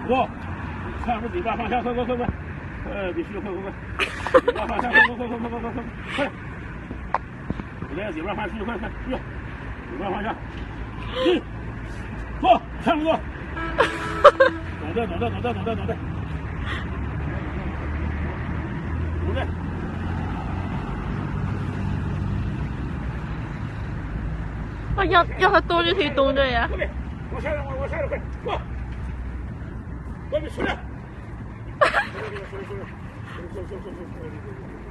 5，看着嘴巴方向，快！必须快！嘴巴方向，快！不对，嘴巴方向，快！嘴巴方向，1，坐，看不坐？懂的。不对。 我一下多咗條動咗呀！ 往下來，快，過！外面出來！收！